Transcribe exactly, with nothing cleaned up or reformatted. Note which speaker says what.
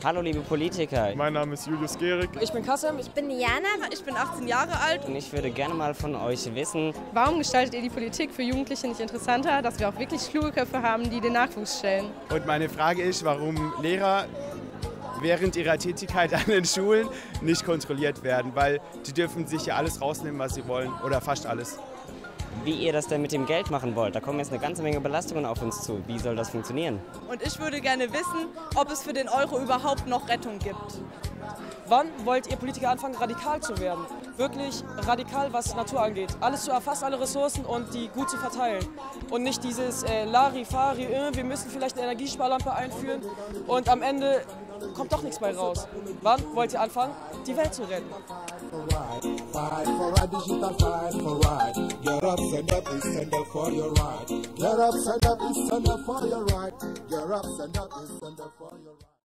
Speaker 1: Hallo liebe Politiker.
Speaker 2: Mein Name ist Julius Gehrig.
Speaker 3: Ich bin Kassem.
Speaker 4: Ich bin Jana. Ich bin achtzehn Jahre alt.
Speaker 1: Und ich würde gerne mal von euch wissen,
Speaker 5: warum gestaltet ihr die Politik für Jugendliche nicht interessanter, dass wir auch wirklich kluge Köpfe haben, die den Nachwuchs stellen?
Speaker 6: Und meine Frage ist, warum Lehrer während ihrer Tätigkeit an den Schulen nicht kontrolliert werden, weil die dürfen sich ja alles rausnehmen, was sie wollen, oder fast alles.
Speaker 1: wie ihr das denn mit dem Geld machen wollt. Da kommen jetzt eine ganze Menge Belastungen auf uns zu. Wie soll das funktionieren?
Speaker 4: Und ich würde gerne wissen, ob es für den Euro überhaupt noch Rettung gibt.
Speaker 3: Wann wollt ihr Politiker anfangen, radikal zu werden? Wirklich radikal, was Natur angeht. Alles zu erfassen, alle Ressourcen und die gut zu verteilen. Und nicht dieses äh, Larifari, äh, wir müssen vielleicht eine Energiesparlampe einführen und am Ende kommt doch nichts bei raus. Wann wollt ihr anfangen, die Welt zu retten?
Speaker 7: Fight for right, digital fight for right. Get up, stand up, and stand up for your right. Get up, stand up, and stand up for your right. Get up, stand up, and stand up for your right.